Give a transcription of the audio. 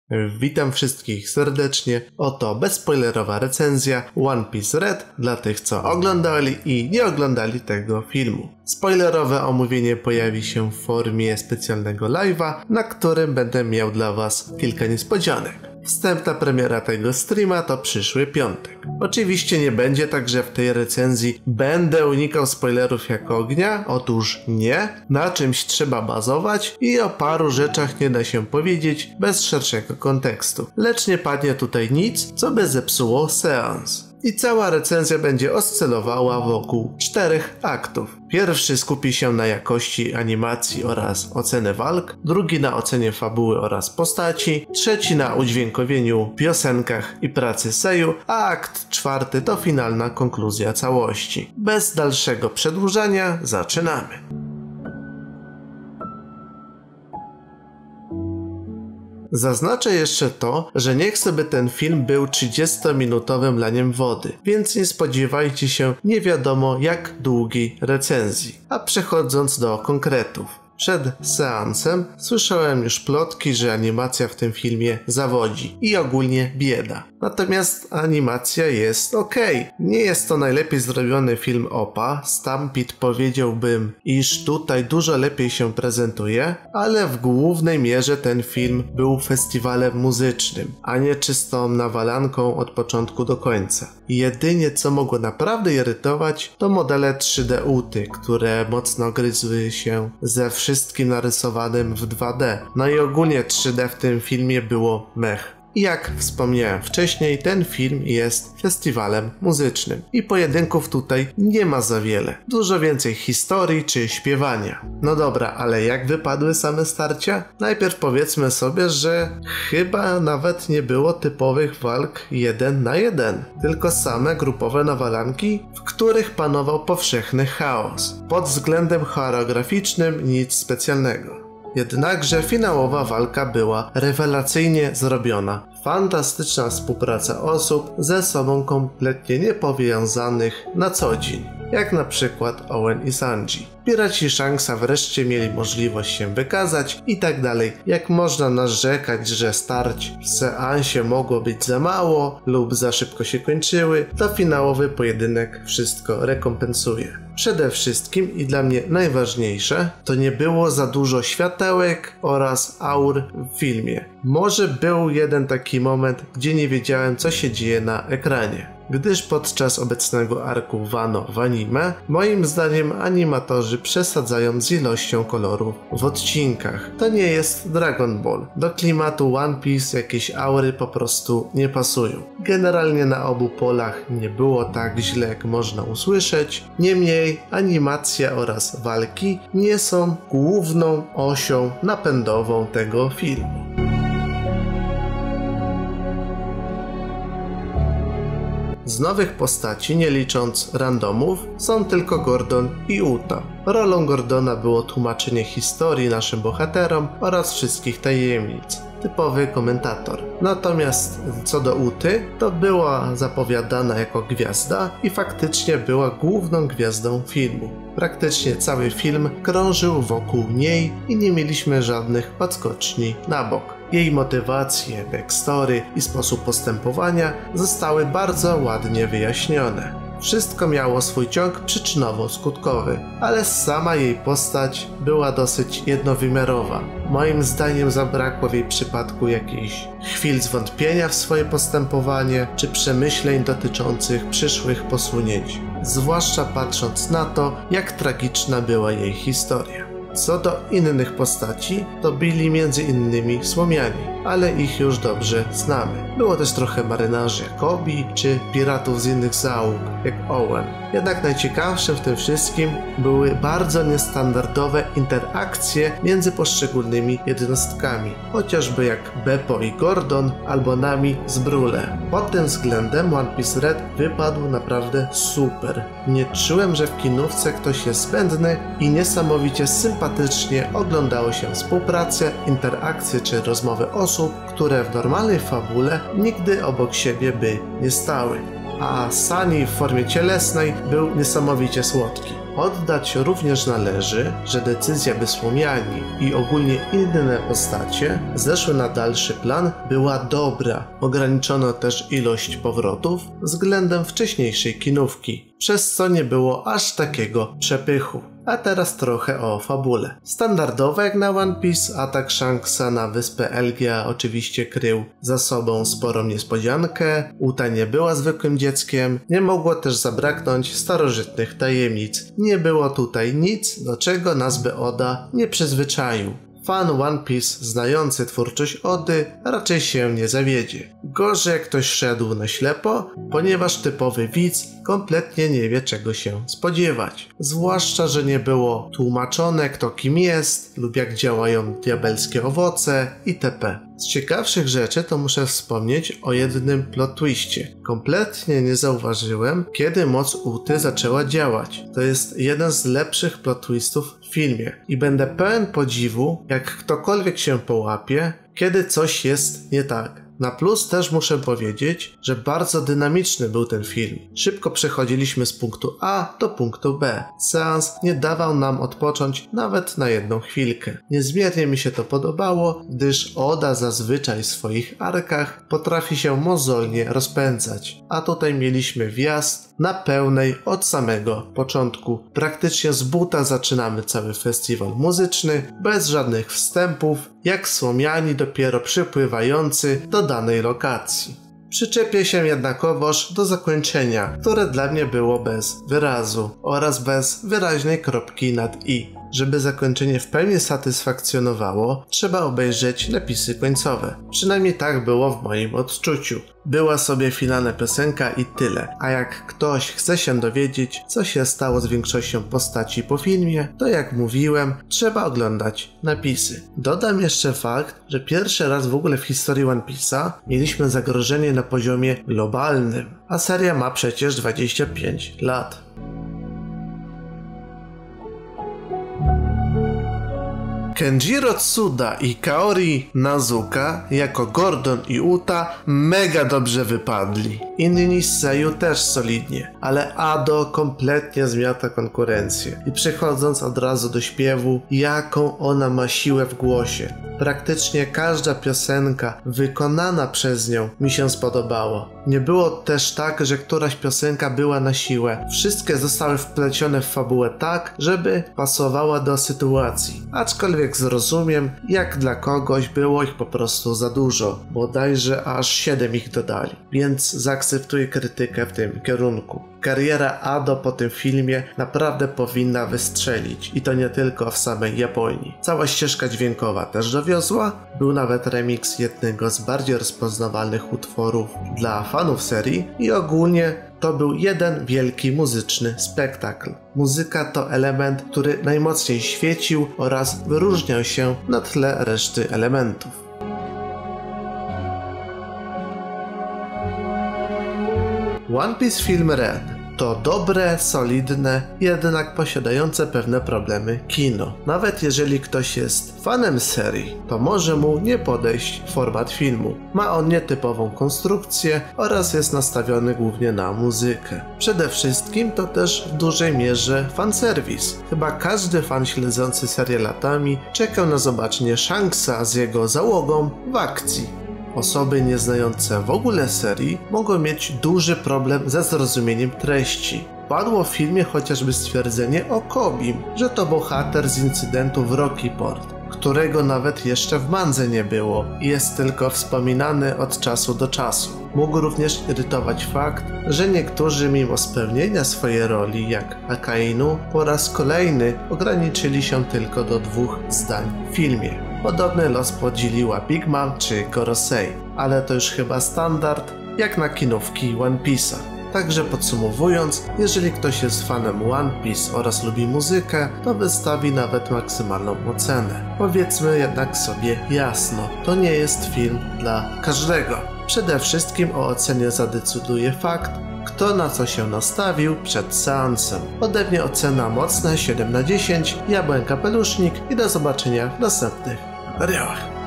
Witam wszystkich serdecznie, oto bezspoilerowa recenzja One Piece Red dla tych, co oglądali i nie oglądali tego filmu. Spoilerowe omówienie pojawi się w formie specjalnego live'a, na którym będę miał dla was kilka niespodzianek. Wstępna premiera tego streama to przyszły piątek. Oczywiście nie będzie tak, że w tej recenzji będę unikał spoilerów jak ognia, otóż nie. Na czymś trzeba bazować i o paru rzeczach nie da się powiedzieć bez szerszego kontekstu. Lecz nie padnie tutaj nic, co by zepsuło seans. I cała recenzja będzie oscylowała wokół 4 aktów. Pierwszy skupi się na jakości animacji oraz oceny walk, drugi na ocenie fabuły oraz postaci, trzeci na udźwiękowieniu, piosenkach i pracy seiyuu, a akt czwarty to finalna konkluzja całości. Bez dalszego przedłużania zaczynamy. Zaznaczę jeszcze to, że nie chcę, by ten film był 30-minutowym laniem wody, więc nie spodziewajcie się nie wiadomo jak długiej recenzji. A przechodząc do konkretów. Przed seansem słyszałem już plotki, że animacja w tym filmie zawodzi i ogólnie bieda. Natomiast animacja jest okej. Nie jest to najlepiej zrobiony film OPA, Stampede powiedziałbym, iż tutaj dużo lepiej się prezentuje, ale w głównej mierze ten film był festiwalem muzycznym, a nie czystą nawalanką od początku do końca. Jedynie co mogło naprawdę irytować to modele 3D UTY, które mocno gryzły się ze wszystkim narysowanym w 2D. No i ogólnie 3D w tym filmie było mech. I jak wspomniałem wcześniej, ten film jest festiwalem muzycznym i pojedynków tutaj nie ma za wiele. Dużo więcej historii czy śpiewania. No dobra, ale jak wypadły same starcia? Najpierw powiedzmy sobie, że chyba nawet nie było typowych walk 1 na 1, tylko same grupowe nawalanki, w których panował powszechny chaos. Pod względem choreograficznym nic specjalnego. Jednakże finałowa walka była rewelacyjnie zrobiona. Fantastyczna współpraca osób ze sobą kompletnie niepowiązanych na co dzień, jak na przykład Owen i Sanji. Piraci Shanksa wreszcie mieli możliwość się wykazać i tak dalej. Jak można narzekać, że starć w seansie mogło być za mało lub za szybko się kończyły, to finałowy pojedynek wszystko rekompensuje. Przede wszystkim i dla mnie najważniejsze, to nie było za dużo światełek oraz aur w filmie. Może był jeden taki moment, gdzie nie wiedziałem, co się dzieje na ekranie. Gdyż podczas obecnego arku Wano w anime, moim zdaniem animatorzy przesadzają z ilością kolorów w odcinkach. To nie jest Dragon Ball. Do klimatu One Piece jakieś aury po prostu nie pasują. Generalnie na obu polach nie było tak źle, jak można usłyszeć. Niemniej animacja oraz walki nie są główną osią napędową tego filmu. Z nowych postaci, nie licząc randomów, są tylko Gordon i Uta. Rolą Gordona było tłumaczenie historii naszym bohaterom oraz wszystkich tajemnic. Typowy komentator. Natomiast co do Uty, to była zapowiadana jako gwiazda i faktycznie była główną gwiazdą filmu. Praktycznie cały film krążył wokół niej i nie mieliśmy żadnych odskoczni na bok. Jej motywacje, backstory i sposób postępowania zostały bardzo ładnie wyjaśnione. Wszystko miało swój ciąg przyczynowo-skutkowy, ale sama jej postać była dosyć jednowymiarowa. Moim zdaniem zabrakło w jej przypadku jakichś chwil zwątpienia w swoje postępowanie czy przemyśleń dotyczących przyszłych posunięć, zwłaszcza patrząc na to, jak tragiczna była jej historia. Co do innych postaci, to byli między innymi Słomianie, ale ich już dobrze znamy. Było też trochę marynarzy jak Kobi, czy piratów z innych załóg, jak Owen. Jednak najciekawsze w tym wszystkim były bardzo niestandardowe interakcje między poszczególnymi jednostkami, chociażby jak Beppo i Gordon, albo Nami z Brule. Pod tym względem One Piece Red wypadł naprawdę super. Nie czułem, że w kinówce ktoś jest zbędny i niesamowicie sympatycznie oglądało się współpracę, interakcje czy rozmowy osób, które w normalnej fabule nigdy obok siebie by nie stały. A Sunny w formie cielesnej był niesamowicie słodki. Oddać również należy, że decyzja, by Słomiani i ogólnie inne postacie zeszły na dalszy plan, była dobra. Ograniczono też ilość powrotów względem wcześniejszej kinówki, przez co nie było aż takiego przepychu. A teraz trochę o fabule. Standardowo jak na One Piece, atak Shanksa na wyspę Elgia oczywiście krył za sobą sporą niespodziankę. Uta nie była zwykłym dzieckiem, nie mogło też zabraknąć starożytnych tajemnic. Nie było tutaj nic, do czego nas by Oda nie przyzwyczaił. Fan One Piece znający twórczość Ody raczej się nie zawiedzie. Gorzej jak ktoś szedł na ślepo, ponieważ typowy widz kompletnie nie wie czego się spodziewać. Zwłaszcza, że nie było tłumaczone kto kim jest lub jak działają diabelskie owoce itp. Z ciekawszych rzeczy to muszę wspomnieć o jednym plot twiście. Kompletnie nie zauważyłem, kiedy moc Uty zaczęła działać. To jest jeden z lepszych plot twistów w filmie i będę pełen podziwu, jak ktokolwiek się połapie, kiedy coś jest nie tak. Na plus też muszę powiedzieć, że bardzo dynamiczny był ten film. Szybko przechodziliśmy z punktu A do punktu B. Seans nie dawał nam odpocząć nawet na jedną chwilkę. Niezmiernie mi się to podobało, gdyż Oda zazwyczaj w swoich arkach potrafi się mozolnie rozpędzać. A tutaj mieliśmy wjazd na pełnej od samego początku. Praktycznie z buta zaczynamy cały festiwal muzyczny, bez żadnych wstępów, jak Słomiani dopiero przypływający do danej lokacji. Przyczepię się jednakowoż do zakończenia, które dla mnie było bez wyrazu oraz bez wyraźnej kropki nad i. Żeby zakończenie w pełni satysfakcjonowało, trzeba obejrzeć napisy końcowe. Przynajmniej tak było w moim odczuciu. Była sobie finalna piosenka i tyle, a jak ktoś chce się dowiedzieć, co się stało z większością postaci po filmie, to jak mówiłem, trzeba oglądać napisy. Dodam jeszcze fakt, że pierwszy raz w ogóle w historii One Piece'a mieliśmy zagrożenie na poziomie globalnym, a seria ma przecież 25 lat. Kenjiro Tsuda i Kaori Nazuka jako Gordon i Uta mega dobrze wypadli. Inni z Seiyu też solidnie, ale Ado kompletnie zmiata konkurencję. I przechodząc od razu do śpiewu, jaką ona ma siłę w głosie. Praktycznie każda piosenka wykonana przez nią mi się spodobała. Nie było też tak, że któraś piosenka była na siłę. Wszystkie zostały wplecione w fabułę tak, żeby pasowała do sytuacji. Aczkolwiek zrozumiem, jak dla kogoś było ich po prostu za dużo. Bodajże aż 7 ich dodali. Więc zaakceptuję krytykę w tym kierunku. Kariera Ado po tym filmie naprawdę powinna wystrzelić i to nie tylko w samej Japonii. Cała ścieżka dźwiękowa też dowiozła, był nawet remix jednego z bardziej rozpoznawalnych utworów dla fanów serii i ogólnie to był jeden wielki muzyczny spektakl. Muzyka to element, który najmocniej świecił oraz wyróżniał się na tle reszty elementów. One Piece Film Red to dobre, solidne, jednak posiadające pewne problemy kino. Nawet jeżeli ktoś jest fanem serii, to może mu nie podejść format filmu. Ma on nietypową konstrukcję oraz jest nastawiony głównie na muzykę. Przede wszystkim to też w dużej mierze fanserwis. Chyba każdy fan śledzący serię latami czekał na zobaczenie Shanksa z jego załogą w akcji. Osoby nieznające w ogóle serii mogą mieć duży problem ze zrozumieniem treści. Padło w filmie chociażby stwierdzenie o Kobim, że to bohater z incydentu w Rocky Port, którego nawet jeszcze w mandze nie było i jest tylko wspominany od czasu do czasu. Mógł również irytować fakt, że niektórzy mimo spełnienia swojej roli jak Akainu po raz kolejny ograniczyli się tylko do 2 zdań w filmie. Podobny los podzieliła Big Mom czy Gorosei, ale to już chyba standard jak na kinówki One Piece'a. Także podsumowując, jeżeli ktoś jest fanem One Piece oraz lubi muzykę, to wystawi nawet maksymalną ocenę. Powiedzmy jednak sobie jasno, to nie jest film dla każdego. Przede wszystkim o ocenie zadecyduje fakt, kto na co się nastawił przed seansem. Ode mnie ocena mocna 7/10, ja byłem Kapelusznik i do zobaczenia w następnych materiałach.